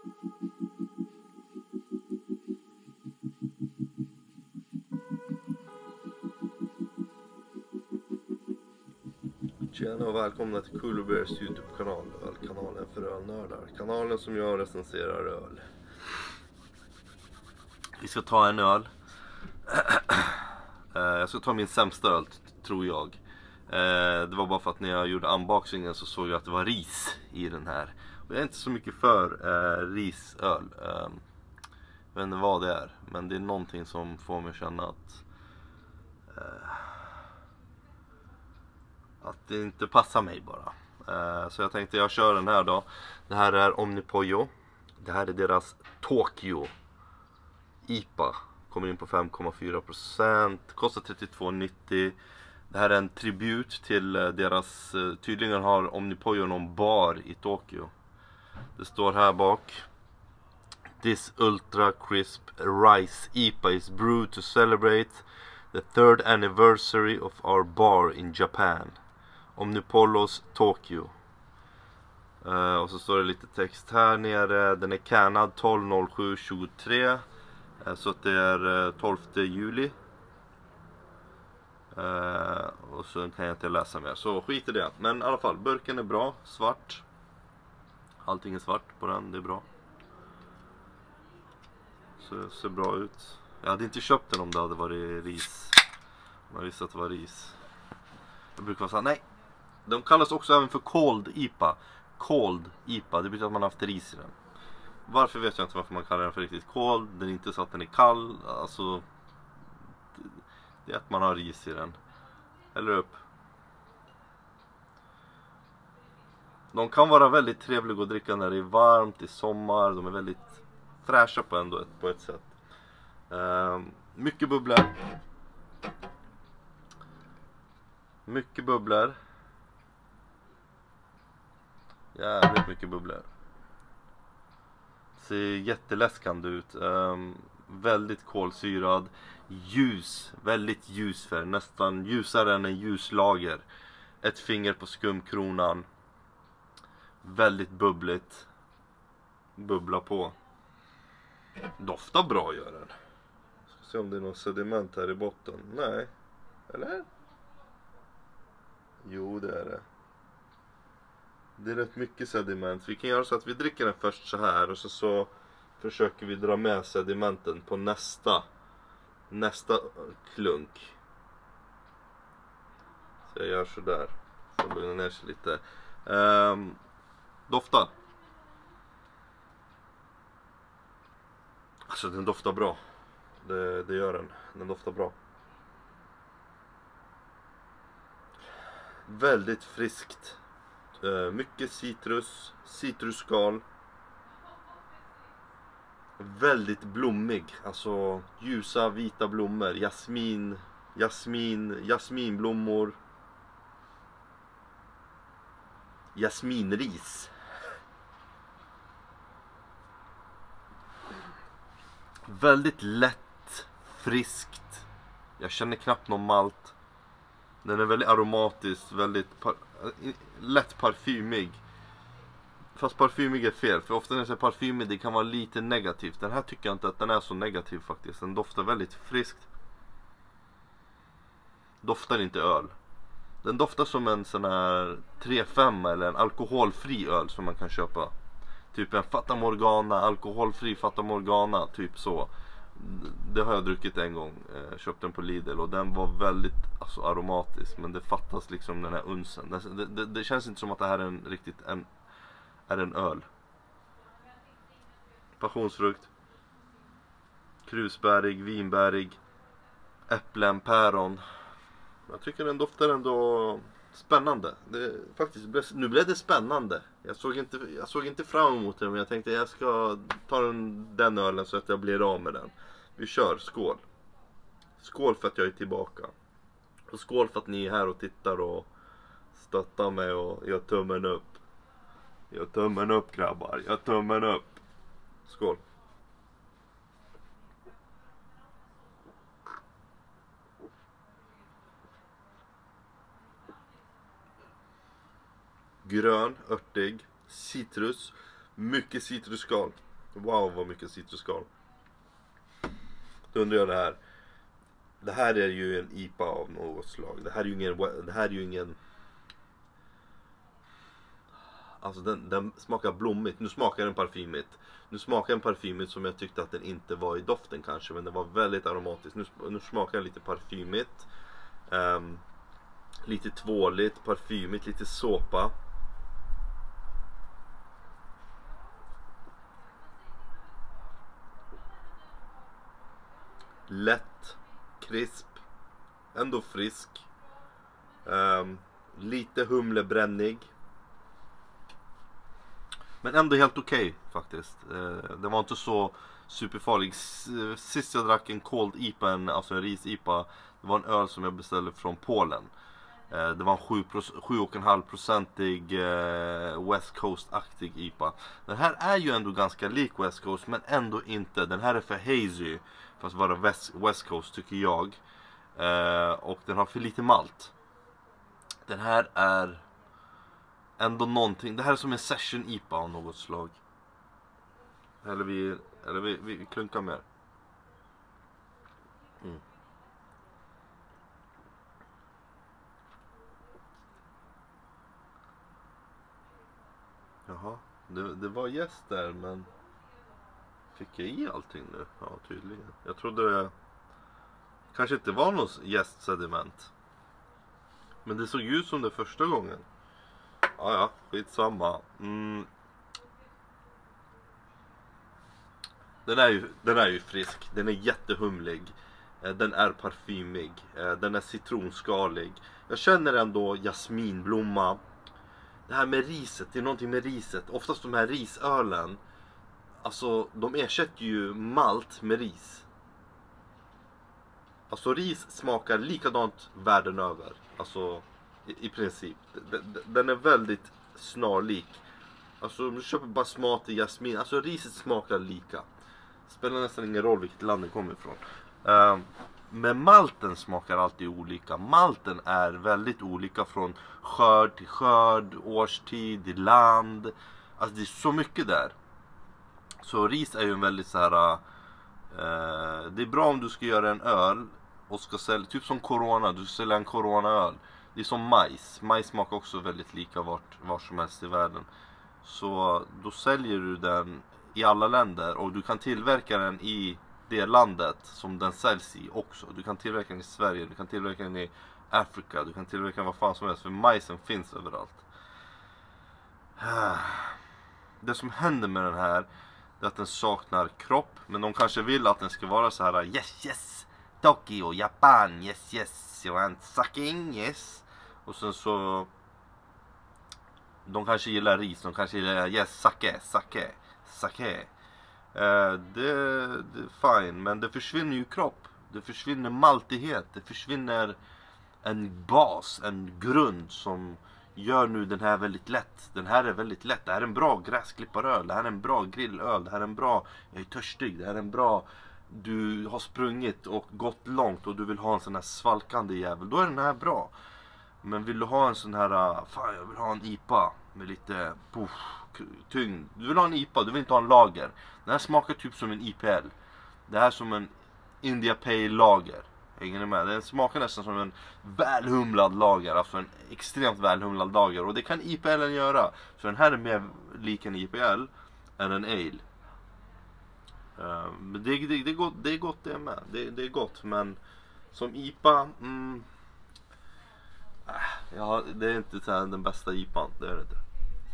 Tjena och välkomna till Cool Bears YouTube-kanal, ölkanalen för ölnördar. Kanalen som jag recenserar öl. Vi ska ta en öl. Jag ska ta min sämsta öl, tror jag. Det var bara för att när jag gjorde unboxingen så såg jag att det var ris i den här. Och jag är inte så mycket för risöl. Jag vet inte vad det är, men det är någonting som får mig att känna att det inte passar mig bara. Så jag tänkte jag kör den här då. Det här är Omnipollo. Det här är deras Tokyo IPA. Kommer in på 5,4%. Kostar 32,90. Det här är en tribut till deras... Tydligen har Omnipollo någon bar i Tokyo. Det står här bak: This ultra crisp rice IPA is brewed to celebrate the 3rd anniversary of our bar in Japan. Omnipollos Tokyo. Och så står det lite text här nere. Den är cannad 12/07/23. Så att det är 12 juli. Och så kan jag inte läsa mer. Så skit i det. Men i alla fall, burken är bra. Svart. Allting är svart på den, det är bra. Så det ser bra ut. Jag hade inte köpt den om det hade varit ris. Man visste att det var ris. Jag brukar vara så här, nej. De kallas också även för Cold IPA. Cold IPA, det betyder att man har haft ris i den. Varför vet jag inte varför man kallar den för riktigt cold. Den är inte så att den är kall. Alltså, det är att man har ris i den. Eller upp. De kan vara väldigt trevliga att dricka när det är varmt, i sommar. De är väldigt fräscha på ett sätt. Mycket bubblor. Mycket bubblor. Jävligt mycket bubblor. Ser jätteläskande ut. Väldigt kolsyrad. Ljus. Väldigt ljus färg. Nästan ljusare än en ljuslager. Ett finger på skumkronan. Väldigt bubbligt. Bubbla på. Doftar bra gör den. Ska se om det är någon sediment här i botten. Nej. Eller? Jo, det är det. Det är rätt mycket sediment. Vi kan göra så att vi dricker den först så här. Och så försöker vi dra med sedimenten på nästa klunk. Så jag gör så där. Så lugna ner sig lite. Dofta. Alltså den doftar bra. Det gör den. Den doftar bra. Väldigt friskt. Mycket citrusskal. Väldigt blommig. Alltså ljusa vita blommor. Jasminblommor. Jasminris. Väldigt lätt, friskt. Jag känner knappt någon malt. Den är väldigt aromatisk, väldigt lätt parfymig. Fast parfymig är fel, för ofta när jag säger parfymig det kan vara lite negativt. Den här tycker jag inte att den är så negativ faktiskt. Den doftar väldigt friskt. Doftar inte öl. Den doftar som en sån här 3-5 eller en alkoholfri öl som man kan köpa. Typ en Fata Morgana, alkoholfri Fata Morgana, typ så. Det har jag druckit en gång, köpt den på Lidl och den var väldigt aromatisk, men det fattas liksom den här unsen. Det känns inte som att det här är en öl. Passionsfrukt, krusbärig, vinbärig, äpplen, päron. Jag tycker den doftar ändå spännande. Nu blev det spännande. Jag såg inte fram emot det, men jag tänkte jag ska ta den ölen så att jag blir av med den. Vi kör, skål. Skål för att jag är tillbaka. Och skål för att ni är här och tittar och stöttar mig och gör tummen upp. Gör tummen upp, grabbar. Gör tummen upp. Skål. Grön, örtig, citrus, mycket citrusskal. Wow, vad mycket citrusskal. Då undrar jag det här. Det här är ju en IPA av något slag. Det här är ju ingen. Alltså den smakar blommigt. Nu smakar den parfymigt. Nu smakar den parfymigt som jag tyckte att den inte var i doften kanske. Men den var väldigt aromatisk. Nu smakar den lite parfymigt. Lite tvåligt, parfymigt, lite såpa. Lätt, krisp, ändå frisk. Lite humlebrännig. Men ändå helt okej faktiskt. Det var inte så superfarlig. Sist jag drack en cold IPA, alltså en ris-IPA, det var en öl som jag beställde från Polen. Det var en 7,5-procentig West Coast-aktig IPA. Den här är ju ändå ganska lik West Coast, men ändå inte. Den här är för hazy för att vara West Coast tycker jag. Och den har för lite malt. Den här är ändå någonting. Det här är som en session IPA av något slag. Eller vi klunkar mer. Jaha, det var gäst där, men fick jag i allting nu? Ja, tydligen. Jag trodde det kanske inte var något gästsediment. Men det såg ut som det första gången. Ja, skitsamma. Den är ju frisk. Den är jättehumlig. Den är parfymig. Den är citronskalig. Jag känner ändå jasminblomma. Det här med riset, det är någonting med riset. Oftast de här risölen, alltså de ersätter ju malt med ris. Alltså ris smakar likadant världen över. Alltså i princip. Den är väldigt snarlik. Alltså du köper basmati, jasmin. Alltså riset smakar lika. Spelar nästan ingen roll vilket land det kommer ifrån. Men malten smakar alltid olika. Malten är väldigt olika från skörd till skörd, årstid, land. Alltså det är så mycket där. Så ris är ju en väldigt så här. Det är bra om du ska göra en öl och ska sälja, typ som Corona, du ska sälja en Corona-öl. Det är som majs. Majs smakar också väldigt lika var som helst i världen. Så då säljer du den i alla länder och du kan tillverka den i det landet som den säljs i också. Du kan tillverka den i Sverige, du kan tillverka den i Afrika, du kan tillverka den vad fan som helst, för majsen finns överallt. Det som händer med den här är att den saknar kropp, men de kanske vill att den ska vara så här: yes, Tokyo, Japan, yes, you want sucking, yes. Och sen så de kanske gillar ris, de kanske gillar yes, sake. Det är fine, men det försvinner ju kropp. Det försvinner maltighet. Det försvinner en bas, en grund som gör nu den här väldigt lätt. Den här är väldigt lätt. Det här är en bra gräsklipparöl. Det här är en bra grillöl. Det här är en bra, jag är törstig. Det här är en bra, du har sprungit och gått långt och du vill ha en sån här svalkande jävel. Då är den här bra. Men vill du ha en sån här, fan jag vill ha en IPA med lite tyngd. Du vill ha en IPA, du vill inte ha en lager. Den här smakar typ som en IPL. Det här är som en India Pale lager. Hänger ni med? Den smakar nästan som en välhumlad lager. Alltså en extremt välhumlad lager. Och det kan IPLen göra. Så den här är mer lik en IPL än en ale. Men det är gott det med. Det är gott, men som IPA ja, det är inte så här den bästa IPAn. Det är det inte.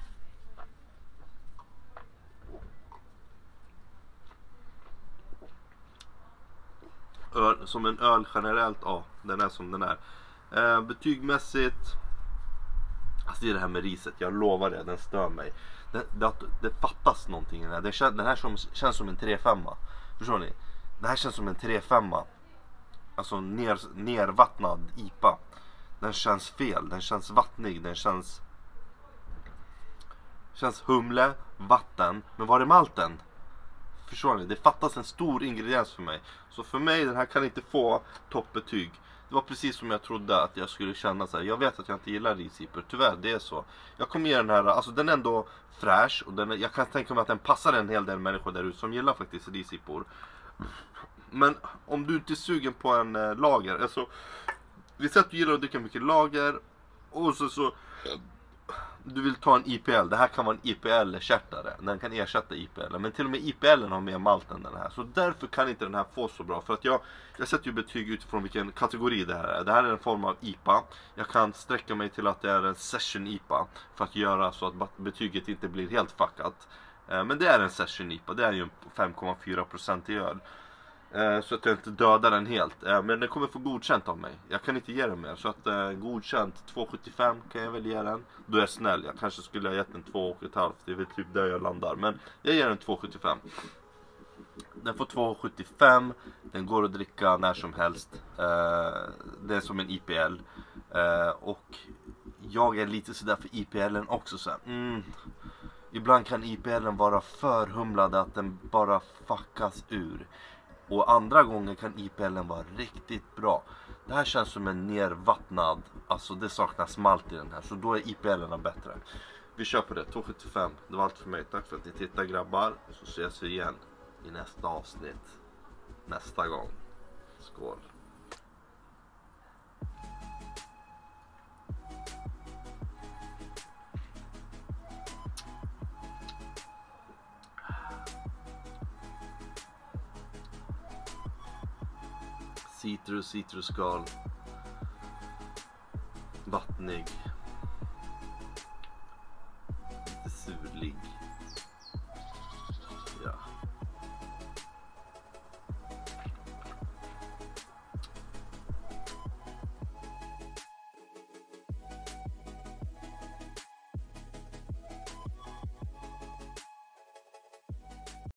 Som en öl generellt, ja, den är som den är. Betygmässigt, alltså det är det här med riset, jag lovar det, den stör mig. Det fattas någonting i den här. Den här känns som en 3-5. Förstår ni? Det här känns som en 3-5. Alltså nervattnad IPA. Den känns fel, den känns vattnig, den känns humle, vatten. Men var är malten? Förstår ni? Det fattas en stor ingrediens för mig. Så för mig, den här kan inte få toppbetyg. Det var precis som jag trodde att jag skulle känna så här. Jag vet att jag inte gillar risipor, tyvärr, det är så. Jag kommer ge den här, alltså den är ändå fräsch och jag kan tänka mig att den passar en hel del människor där ute som gillar faktiskt risipor. Men om du inte är sugen på en lager, alltså vi säger att du gillar att dricka mycket lager och så du vill ta en IPL. Det här kan vara en IPL-kärtare. Den kan ersätta IPL. Men till och med IPL har mer malt än den här. Så därför kan inte den här få så bra. För att jag sätter ju betyg utifrån vilken kategori det här är. Det här är en form av IPA. Jag kan sträcka mig till att det är en session IPA. För att göra så att betyget inte blir helt fuckat. Men det är en session IPA. Det är ju 5,4% i öl. Så att jag inte dödar den helt. Men den kommer få godkänt av mig. Jag kan inte ge den mer. Så att godkänt 2,75 kan jag väl ge den. Då är jag snäll. Jag kanske skulle ha gett den 2,5. Det är väl typ där jag landar. Men jag ger den 2,75. Den får 2,75. Den går att dricka när som helst. Det är som en IPL. Och jag är lite sådär för IPLen också så här. Ibland kan IPLen vara för humlad att den bara fuckas ur. Och andra gånger kan IPLen vara riktigt bra. Det här känns som en nervattnad. Alltså det saknas malt i den här. Så då är IPLen bättre. Vi kör på det, 2,75. Det var allt för mig. Tack för att ni tittar grabbar. Så ses vi igen i nästa avsnitt. Nästa gång. Skål. Citrusskal. Vattnig.